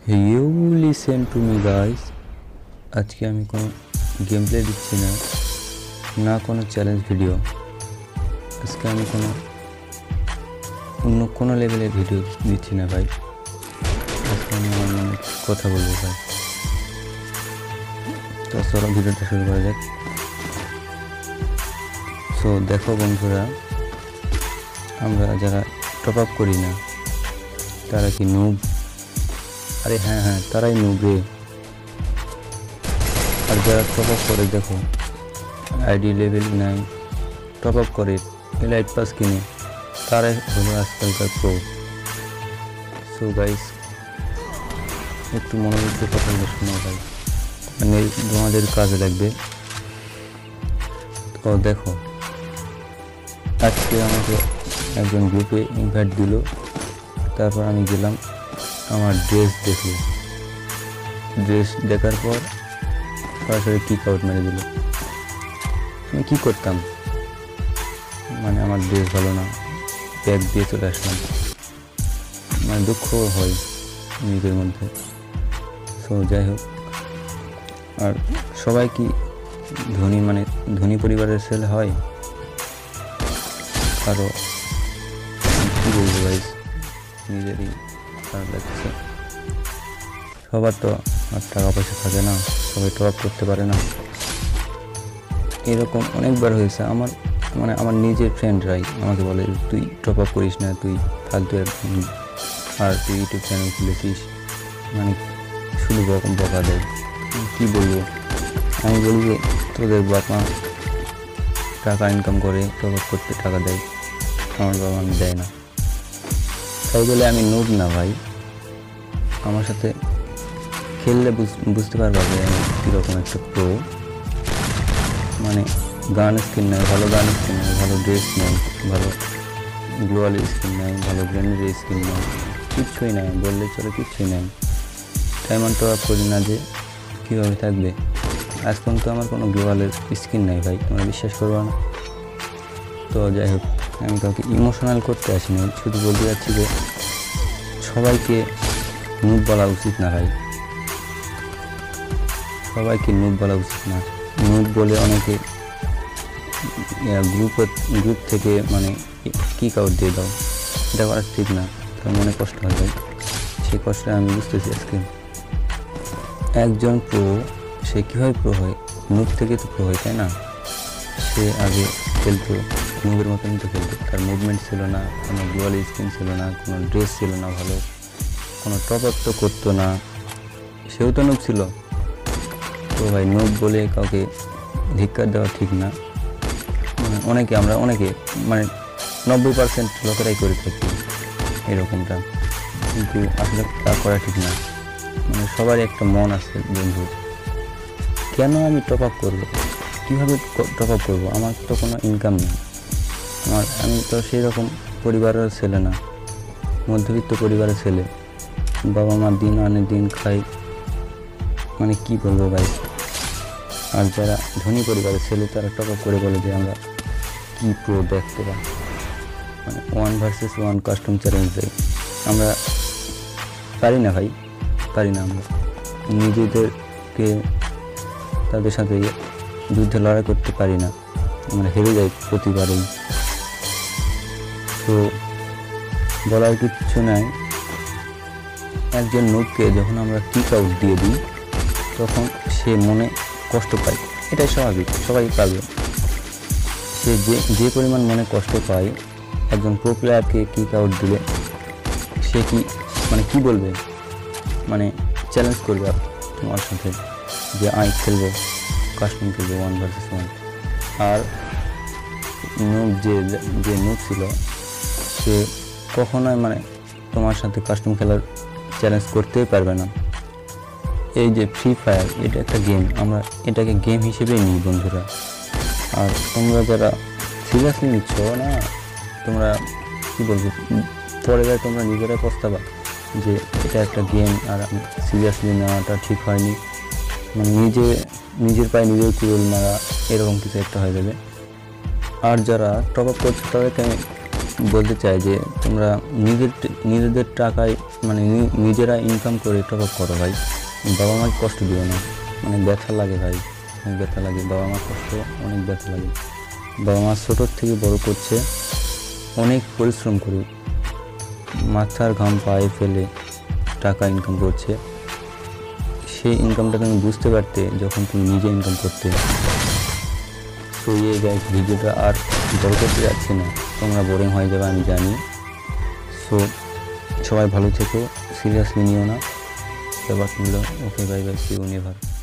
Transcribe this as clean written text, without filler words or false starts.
You listen to me guys. আজকে আমি কোনো গেম প্লে দিচ্ছি না, না কোনো চ্যালেঞ্জ ভিডিও। আজকে আমি অন্য কোনো লেভেলের ভিডিও দিচ্ছি না ভাই। আজকে আমি আমার মনে কথা বলবো ভাই। তো চলো ভিডিওটা শুরু করা যাক। সো দেখো বন্ধুরা, আমরা যারা টপ আপ করি না তারা কি নুব? আরে হ্যাঁ, তারাই নুব রে। আর যারা টপ আপ করে দেখো, আইডি লেভেল 9 টপ আপ করে এলাইট পাস কিনে, তারাই হলো আজকালকার প্রো। সো গাইস, একটু মনোযোগ দিয়ে কথাগুলো শোনো ভাই, মানে তোমাদের কাজে লাগবে। তো দেখো, আজকে আমাকে একজন গ্রুপে ইনভাইট দিল, তারপর আমি গেলাম, আমার ড্রেস দেখলো, ড্রেস দেখার পর সরাসরি কিক আউট মেরে দিল। আমি কী করতাম, মানে আমার ড্রেস ভালো না, ব্যাগ দিয়ে চলে আসলাম, মানে দুঃখ হয় নিজের মধ্যে। সো যাই হোক, আর সবাই কি ধনী, মানে ধনী পরিবারের ছেলে হয়? আরও কী বলবো ভাই, নিজেরই খারাপ লাগছে। সবার তো আর টাকা পয়সা থাকে না, সবাই টপ আপ করতে পারে না। এরকম অনেকবার হয়েছে আমার, মানে আমার নিজের ফ্রেন্ডরাই আমাকে বলে, তুই টপ আপ করিস না, তুই ফালতু একদম, আর তুই ইউটিউব চ্যানেল খুলেছিস, মানে শুধু বকা দেয়। কী বলবো, আমি বলি যে তোদের বাবা টাকা ইনকাম করে টপ আপ করতে টাকা দেয়, আমার বাবা আমি দেয় না। তাই বলে আমি নুব না ভাই। আমার সাথে খেললে বুঝতে পারবা যে আমি কীরকম একটা প্রো। মানে গান স্কিন নেয়, ভালো গান স্কিন নেয়, ভালো ড্রেস নেয়, ভালো গ্লোয়াল স্কিন নেয়, ভালো গ্রেনেডের স্কিন নেয়, কিচ্ছুই নেয় বললে চলে, কিচ্ছুই নেয়। ডায়মন্ড টপ আপ করি না যে কীভাবে থাকবে? আজ পর্যন্ত আমার কোনো গ্লোয়ালের স্কিন নেই ভাই, তোমরা বিশ্বাস করবো না। তো যাই হোক, আমি কাউকে ইমোশনাল করতে আসিনি, শুধু বলতে যাচ্ছি যে সবাইকে নুব বলা উচিত না ভাই, সবাইকে নুব বলা উচিত না। নুব বলে অনেকে গ্রুপ থেকে মানে কিক আউট দিয়ে দাও, এটা করা ঠিক না, তার মনে কষ্ট হয় ভাই। সেই কষ্টটা আমি বুঝতেছি আজকে। একজন প্রো সে কীভাবে প্রো হয়? নুব থেকে তো প্রো হয়, তাই না? সে আগে খেলতো নুবের মতনই তো খেলতো, তার মুভমেন্ট ছিল না, কোনো গ্লোয়াল স্কিন ছিল না, কোনো ড্রেস ছিল না ভালো, কোনো টপ আপ তো করতো না, সেও তো নুব ছিল। তো ভাই নুব বলে কাউকে ধিক্কার দেওয়া ঠিক না। মানে আমরা অনেকে মানে 90% লোকেরাই করে থাকি এরকমটা, কিন্তু আসলে তা করা ঠিক না। মানে সবারই একটা মন আছে বন্ধু, কেন আমি টপ আপ করবো, কীভাবে টপ আপ করবো? আমার তো কোনো ইনকাম নেই, আমি তো সেই রকম পরিবারের ছেলে না, মধ্যবিত্ত পরিবারের ছেলে, বাবা মা দিন আনে দিন খাই, মানে কি বলবো ভাই। আর যারা ধনী পরিবারের ছেলে তারা টপ আপ করে বলে যে আমরা কি প্রো দেখতে পাই, মানে 1 ভার্সেস 1 কাস্টম চ্যালেঞ্জ দেয়। আমরা পারি না ভাই, পারি না। আমরা নিজেদেরকে তাদের সাথে যুদ্ধে লড়াই করতে পারি না, আমরা হেরে যাই প্রতিবারেই। তো বলার কিছু নাই, একজন নুবকে যখন আমরা কিক আউট দিয়ে দিই তখন সে মনে কষ্ট পায়, এটাই স্বাভাবিক, সবাই পাবে। সে যে পরিমাণ মনে কষ্ট পায় একজন প্রো প্লেয়ারকে কিক আউট দিলে, সে মানে কি বলবে, মানে চ্যালেঞ্জ করবে তোমার সাথে যে আমি খেলবো, কাস্টম খেলবো 1 ভার্সেস 1। আর নুব যে নুব ছিল সে কখনোই মানে তোমার সাথে কাস্টম খেলার চ্যালেঞ্জ করতেই পারবে না। এই যে ফ্রি ফায়ার, এটা একটা গেম, আমরা এটাকে গেম হিসেবেই নিই বন্ধুরা। আর তোমরা যারা সিরিয়াসলি নিচ্ছ না, তোমরা কী বলবো, পরে যায় তোমরা নিজেরাই পস্তাবা যে এটা একটা গেম আর সিরিয়াসলি নেওয়াটা ঠিক হয়নি, মানে নিজের পায়ে নিজের কুড়ুল মারা, এরকম কিছু একটা হয়ে যাবে। আর যারা টপ আপ করছে তাদেরকে আমি বলতে চাই যে তোমরা নিজেদের টাকায় মানে নিজেরা ইনকাম করে টপ আপ করো ভাই। বাবা মাকে কষ্ট দিও না, মানে ব্যথা লাগে ভাই, অনেক ব্যথা লাগে, বাবা মার কষ্ট অনেক ব্যথা লাগে। বাবা মা ছোটোর থেকে বড় করছে, অনেক পরিশ্রম করে মাথার ঘাম পায়ে ফেলে টাকা ইনকাম করছে। সেই ইনকামটা তুমি বুঝতে পারতে যখন তুমি নিজে ইনকাম করতে। সো এই গাইস, ভিডিওটা আর বড় করতে যাচ্ছি না, তোমরা বোরিং হয়ে যাবে আমি জানি। সো সবাই ভালো থেকো, সিরিয়াসলি নিও না ব্যাপারগুলো। Okay, bye bye, see you never.